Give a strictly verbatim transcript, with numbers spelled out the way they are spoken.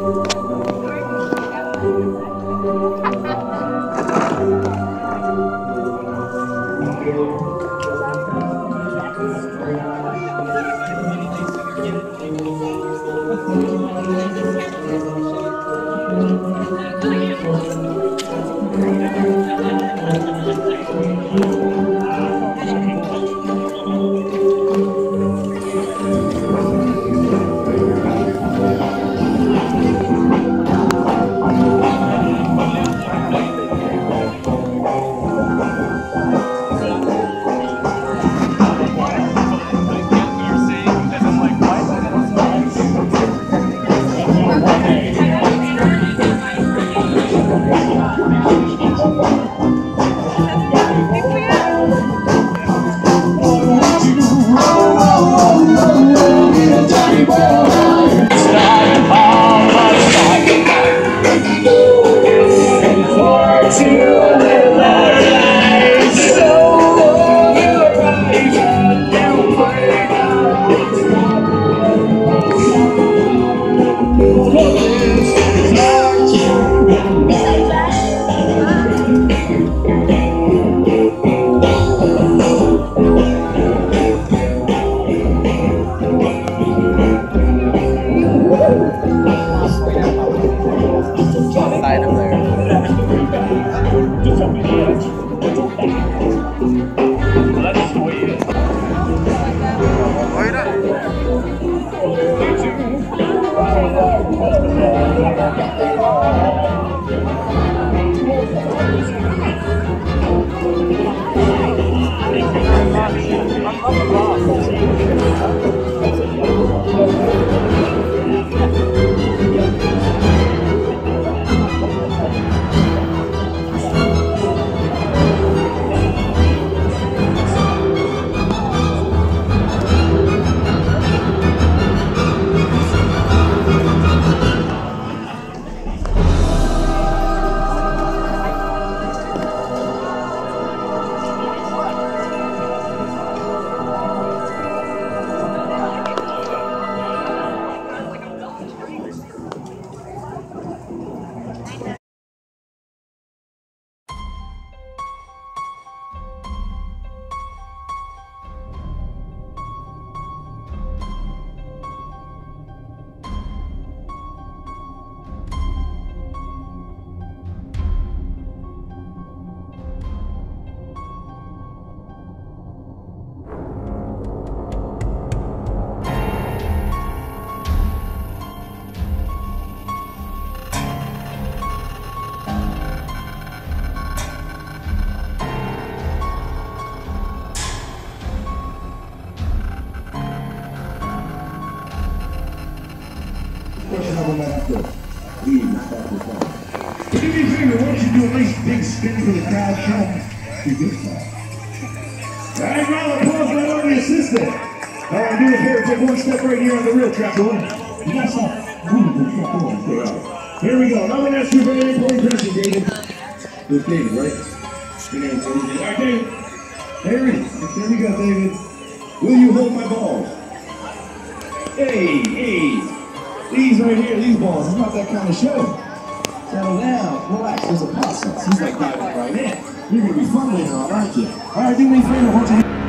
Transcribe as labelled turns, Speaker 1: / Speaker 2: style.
Speaker 1: Spin for the crowd, show you good stuff. All right, round of applause right on the assistant. All right, do it here. Take one step right here on the real track, boy. You got some really good track on. Here we go. Now I'm going to ask you a very important question, David. This David, right? Your name's David. All right, David. There it is. There we go, David. Will you hold my balls? Hey, hey. These right here, these balls. It's not that kind of show. Settle down, relax, there's a process. He's like diving right in. You're gonna be fun later on, aren't you? Alright, do me a favor, won't you?